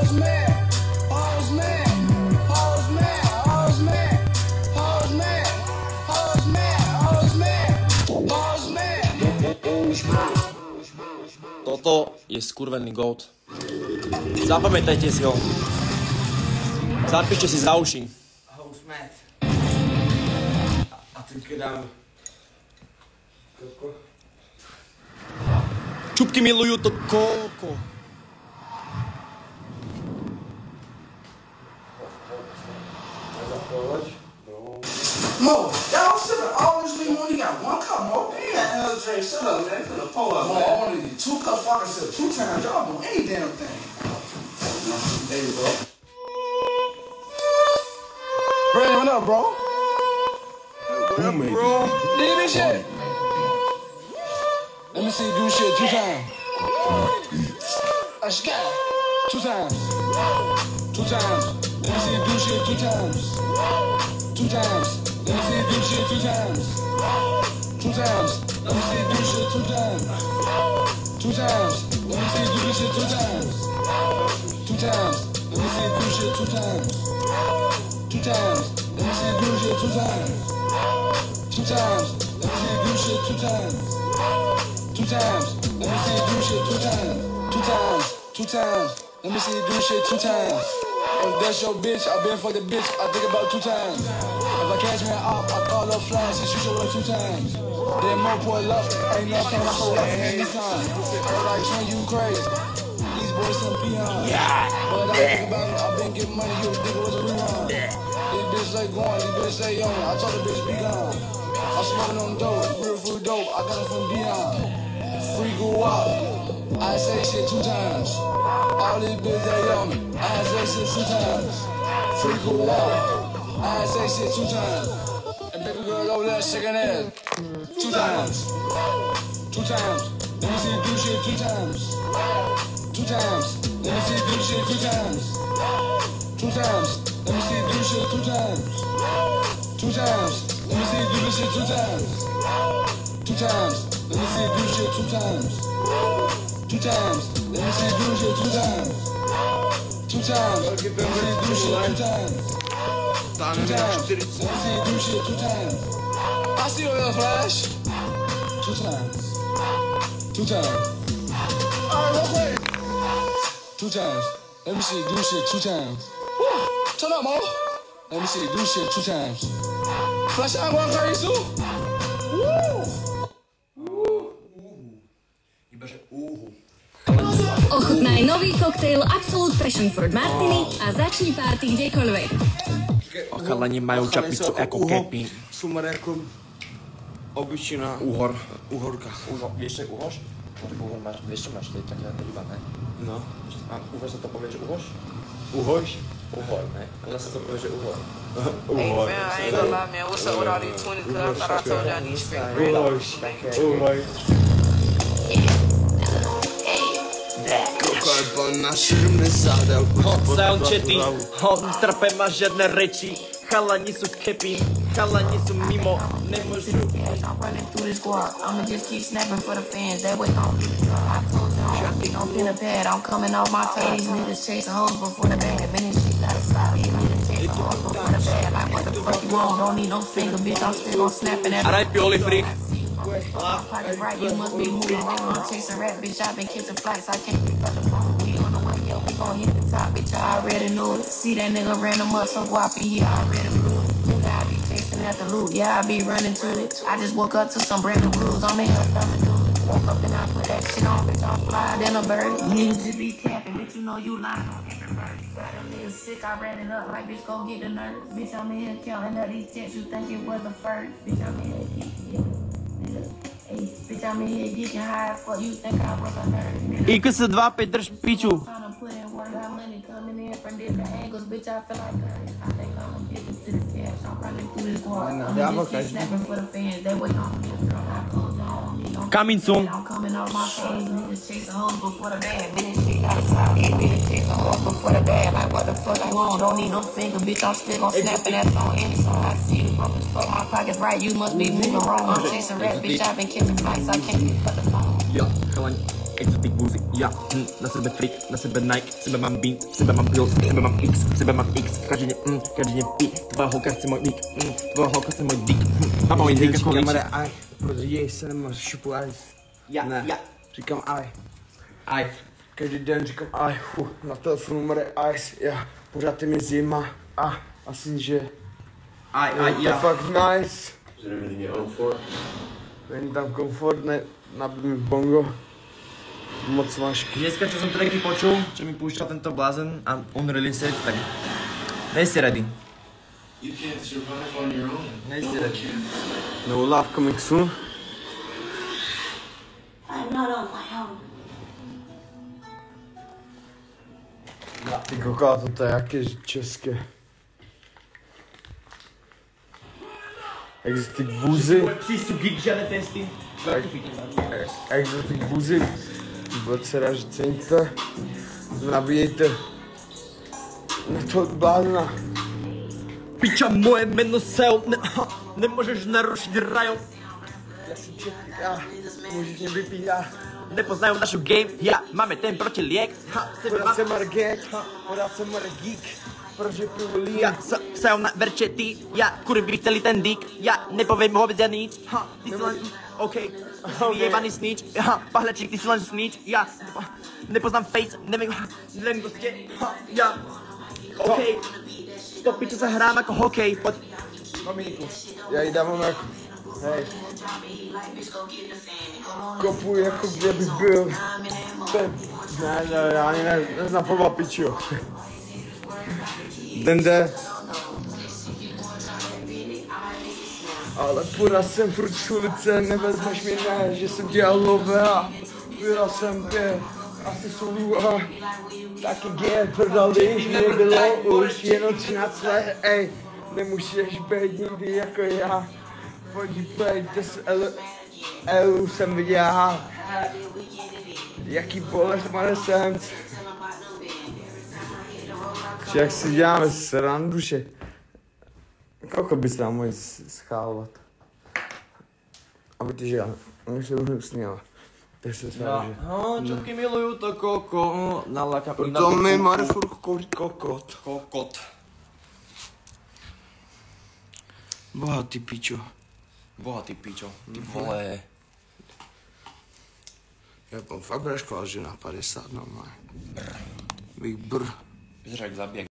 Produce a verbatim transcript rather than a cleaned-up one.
hoes mad, hoes mad, hoes mad, hoes mad, hoes mad, hoes mad, hoes mad, hoes mad. Toto je skurvený goat. Zapamätajte si ho. Zapíšte si za uši. Hoes mad. A teď dám... Koko. Čupky milujú to koko. Mo, y'all should have always been when you got one cup, Mo. Damn, L J, shut up, man. Finna pull up, Mo, I only need two cups, I can sip two times. Y'all do any damn thing. There you go. Brandon, what up, bro? What up, bro? Nigga, this shit. Let me see you do shit two times. I just got it. Two times. Two times. Let me see you do shit two times. Two times. Let me see you do shit two times. Two times. Let me see you do shit two times. Two times. Let me see you do shit two times. Two times. Let me see you do shit two times. Two times. Let me see you do shit two times. Two times. Let me see you do shit two times. Two times. Let me see you do shit two times. Two times. Two times. Let me see you do shit two times. If that's your bitch, I been fuck the bitch. I think about two times. If I catch me up, I call up flash and shoot her two times. Then more pull up, ain't nothing I hold up anytime. Like twin, you crazy. These boys some peons. Yeah. But I think about it, I been getting money. You think it was a rerun. This bitch say going, this bitch say young. I told the bitch be gone. I'm smoking on dope, real food dope. I got it from Dion. Free go up. I say shit two times. All these bitches they on me. I say shit two times. Free go up. I say shit two times. And baby girl over there shaking ass. Two times. Two times. Let me see you do shit two times. Two times. Let me see you do shit two times. Two times. Let me see you do shit two times. Two times. Let me see you do this shit two times. Two times. Let me see you do shit two times. Two times. Let me see you do shit two times. Two times. Let me see you do shit two times. Two times. Let me see you do shit two times. I see you in the flash. Two times. Two times. Alright, real quick. Two times. Let me see you do shit two times. Turn up, Mo. Let me see you do shit two times. Flash, I'm going crazy too. Woo! Ochutnaj nový koktejl Absolute Passion Fruit Martini a začni party kdekoľvek. Chalani majú čapicu ako kepy. Sumar jako obyčejná Uhor. uhorka. Uhor. Vieš, čo je uhoš? Uhor máš, vieš, čo máš, to je také ryba, ne? No. A uhor sa to povie, že uhoš? Uhoš? Uhor, ne? Ale sa to povie, že uhor. Uhor. Hey, man, I ain't gonna lie, man. What's up with all these twenties? Cause I thought I told y'all these fake Uhoš. Uhor. Hot soundchety, hot trpe má žiadne reči. Chalani sú kepy, chalani sú mimo, nemôžu. I'm running through this squad. I'ma just keep snapping for the fans. That way I'm I told you I don't be no pin or pad. I'm coming off my toes. These niggas chasing hoes before the bag. Been this shit gotta stop. These niggas chasing hoes before the bag. Like what the fuck you want? Don't need no finger, bitch. I'm still gon' snapping at. Araj pioli freak. Pocket right, you must be moving around. Chasing rat, bitch. I've been catching flights. I can't pick up the phone. We on the way, yo. We gon' hit the top, bitch. I already knew it. See that nigga random up, so guappy. He already blew it. Nigga, I be chasing at the loot. Yeah, I be running to it. I just woke up to some brand new rules. I'm in here, thumbing do it. Woke up and I put that shit on, bitch. I'm fly than a bird. Niggas just be capping, bitch. You know you lying on everybody. Got them niggas sick. I ran it up like, bitch, go get the nerve. Bitch, I'm in here counting up these checks. You think it was the first? Bitch, I'm in here geeking. Hey, bitch, I'm in here geeking high as fuck. You think I was a nerd? I K S dva päť, drž piču. Trying to put in work, got money coming in from different angles. Bitch, I feel like I think I'm gonna get into the cash. I'm running through this war. I'm just keep snapping for the fans. They wait on me. I close on me. Coming soon. I'm coming off my face. Niggas chasing hoes before the bag. Bitch, shit gotta stop. Bitch, chasing hoes before the bag. Like what the fuck you want? Don't need no finger, bitch. I'm still gon' snap that on any song. I see you brothers fuck my pockets right. You must be moving wrong. I'm chasing rap, bitch. I've been catching flights. I can't pick up the phone. Ja, chalani. exotic boozy, ja, hm, na sebe freak, na sebe Nike, v sebe mám beat, v sebe mám pills, v sebe mám X, v sebe mám X, každý den, hm, každý den pi, tvá holka chce můj dick, hm, tvá holka chce můj dick, hm, a můj dick jako líčí. Aj, protože se nemůžu šupu aj. Ja, ne, ja. Říkám aj. Aj. Každý den říkám aj, fu, na telefonu mre ice, já, pořád je mi zima a asi, že Aj, je aj, to ja. fakt nice. Není tam komfort, ne, nabíj mi bongo. Moc mášky. Dneska, čo som tracky počul, čo mi púšťal tento blázen a on release, tak nejsi ready. You can't survive on your own. Nejsi ready. No love coming soon. I'm not on my own. Ty koká, to je jaké české. Exotic boozy. Psi sú geek, žiadne testy. Exotic boozy. Bude se ražit, ceníte. Nabíjejte. Na to blázna. Piča, moje meno Seo, ne, nemôžeš narušiť rajon. Já si ček, já, můžeš mě vypít, já. Nepoznajú našu game, ja, máme ten protiliek. Ha, sebe Podá mám, se margek, podá se margík. Protože privolí. ja, sa, Seo na Vercetti, ja, kurvy celý ten dík, ja, nepoviem vôbec ja nič. Ha, ty si len, okej, vyjebaný snitch, ha, pahlečík, ty si len snitch, ja, nepoznám face, neviem, neviem, kto ste, ha, ja, okej, stop, pičo, sa hrám ako hokej, poď. Mamíku, já jí dávám jako, hej. Kopuji jako kde bych byl. Ne, ne, já ani ne, neznám fotbal, pičo. Den jde. Ale pořád jsem furt z ulice, nevezmeš mi ne, že jsem dělal lové a vyral jsem tě asi solů a taky gay, prdali, že mě bylo už jenom třináct let, ej, nemusíš být nikdy jako já, pojď být, des elu jsem viděl, jaký bolest má jsem. Jak si děláme sranduše. Koliko bys nám mohli schálovat? Aby ty žila. Oni se už usněla. Tak se sranduše. No, čotky milujú to koko, naláka pri To mi máte furt kouřit kokot. kokot. Bohatý pičo. Bohatý pičo, ty vole. Já fakt budeš klást, že na padesát normálně. Bych brr. Vyzerá jak zabijak.